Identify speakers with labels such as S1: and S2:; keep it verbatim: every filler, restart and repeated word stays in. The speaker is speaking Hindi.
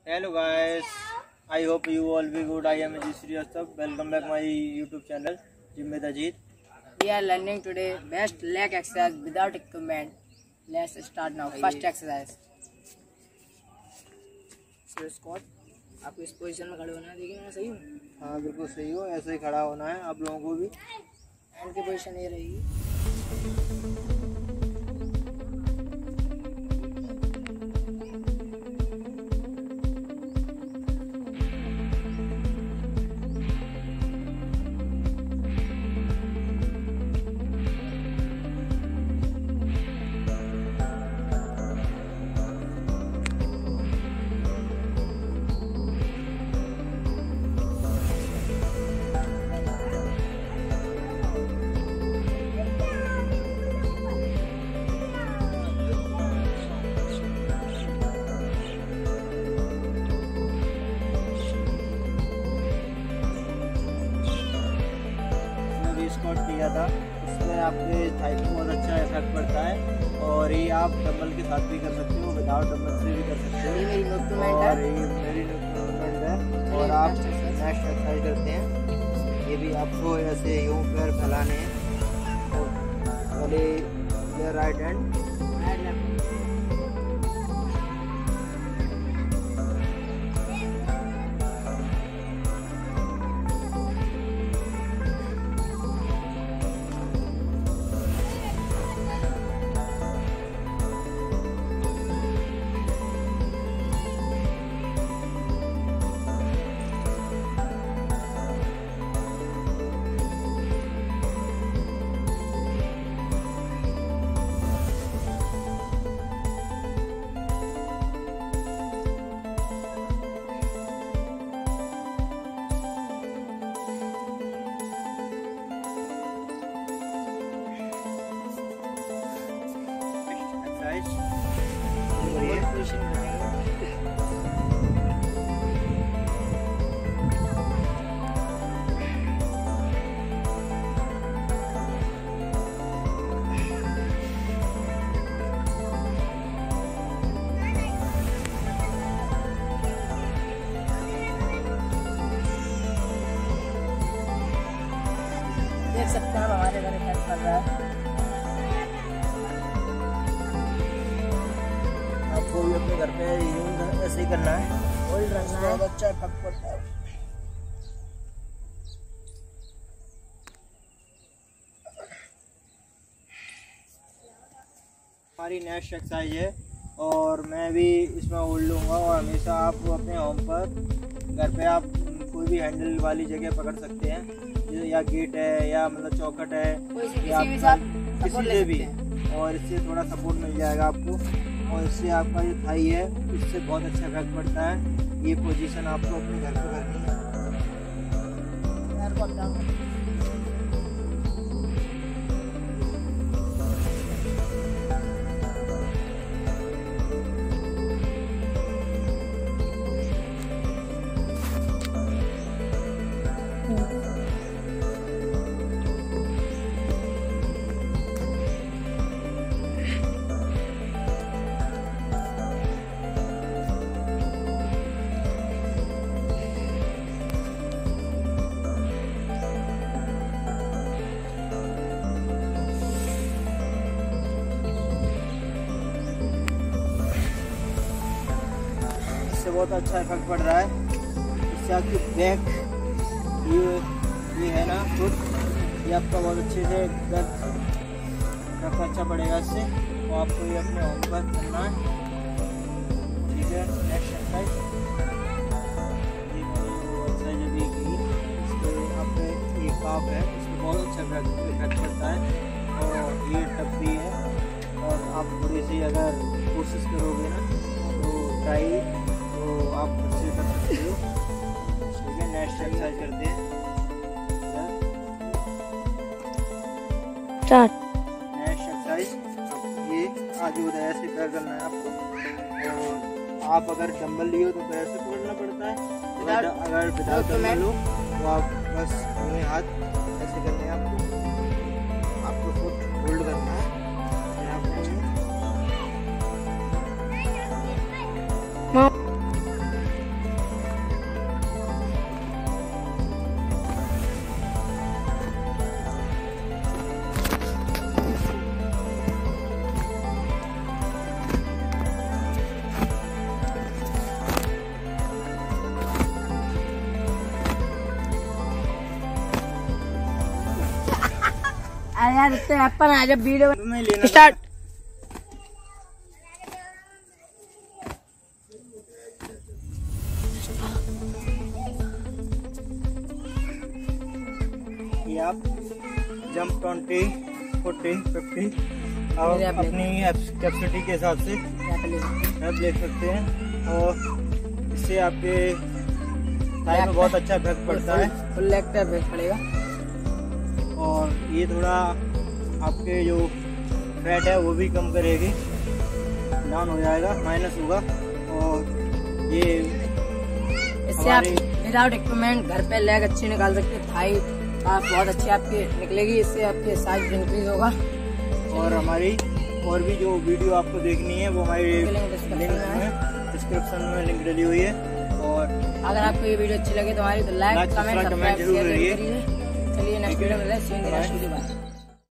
S1: Hello guys, I hope you all be good. I am Ajit Srivastava. Welcome back my YouTube channel, Gym with Ajit.
S2: We are learning today best leg exercise without equipment. Let's start now. First exercise. Squat. आपको इस पोजीशन में खड़े होना है. देखिए मैं सही हूँ.
S1: हाँ बिल्कुल सही हो. ऐसे ही खड़ा होना है आप लोगों को भी.
S2: हैंड की पोजीशन ये रहेगी.
S1: स्क्वाट किया था उसमें आपके थाई को बहुत अच्छा इफेक्ट पड़ता है और ये आप डंबल के साथ भी कर सकते हो, विदाउट डंबल से भी कर सकते हो.
S2: ये मेरी मूवमेंट
S1: और
S2: है.
S1: ये मेरी मूवमेंट है और आप नेक्स्ट एक्सरसाइज करते हैं. ये भी आपको ऐसे यूं पैर फैलाने हैं. तो पहले राइट हैंड
S2: देख सकते हैं हम हमारे घर इफेक्ट कर रहा है.
S1: आपको भी अपने घर पे यूं ऐसे ही करना है.
S2: होल्ड रखना है.
S1: बहुत अच्छा इफेक्ट पड़ता है. हमारी नेक्स्ट एक्सरसाइज है और मैं भी इसमें होल्ड लूँगा और हमेशा आप अपने होम पर घर पे आप कोई भी हैंडल वाली जगह पकड़ सकते हैं, या गेट है या मतलब चौखट है या किसी से भी, और इससे थोड़ा सपोर्ट मिल जाएगा आपको और इससे आपका जो थाई है इससे बहुत अच्छा इफेक्ट पड़ता है. ये पोजीशन आपको अपने घर पे करनी है. बहुत अच्छा इफेक्ट पड़ रहा है. इससे आपकी बैक ये ये है ना फुट, ये आपका बहुत अच्छे से दर्द अच्छा पड़ेगा इससे. तो आपको ये अपने होम पर करना है. ठीक है. नेक्स्ट एक्सरसाइज ये मैंने वो एक्सरसाइज अभी की. इसके आपके ये काफ है, इसमें बहुत अच्छा इफेक्ट पड़ता है और ये टप भी है. और आप थोड़ी सी अगर कोशिश करोगे ना तो ट्राई तो आप खुद से कर सकते हो. ठीक है. नेक्स्ट एक्सरसाइज करते हैं.
S2: स्टार्ट.
S1: नेक्स्ट एक्सरसाइज ये आजू बाजू ऐसे पैर करना है आपको. और आप अगर डंबल लियो तो पैर से पकड़ना पड़ता है. अगर विदाउट डंबल हो तो आप बस दोनों हाथ ऐसे करने हैं आपको. आपको फुट होल्ड करना है.
S2: यार इतने अपन आ जब वीडियो
S1: में लेना
S2: स्टार्ट।
S1: ये आप जंप ट्वेंटी फोर्टी फिफ्टी और
S2: मेरे आप ले-
S1: अपनी कैपेसिटी के हिसाब से
S2: यहाँ पे ले सकते हैं।
S1: आप ले सकते हैं और इससे आपके थाई में बहुत अच्छा इफेक्ट पड़ता है
S2: फुल लेग पे ब्रेक पड़ेगा
S1: और ये थोड़ा आपके जो फैट है वो भी कम करेगी, डाउन हो जाएगा, माइनस होगा। और ये
S2: इससे आप विदाउट इक्विपमेंट घर पे लेग अच्छी निकाल सकते हैं। थाई आप बहुत अच्छी आपकी निकलेगी, इससे आपके साइज इंक्रीज होगा।
S1: और हमारी और भी जो वीडियो आपको देखनी है वो हमारी
S2: लिंक डिस्क्रिप्शन
S1: लिंक
S2: में है।
S1: में डिस्क्रिप्शन में लिंक डली हुई है। और
S2: अगर आपको ये वीडियो अच्छी लगे तो हमारी तो like
S1: Like,
S2: comment
S1: subscribe,
S2: subscribe
S1: जरूर
S2: शेयर
S1: करिए।
S2: करिए। चलिए नेक्स्ट वीडियो में मिलते हैं। See you in the next video. Bye.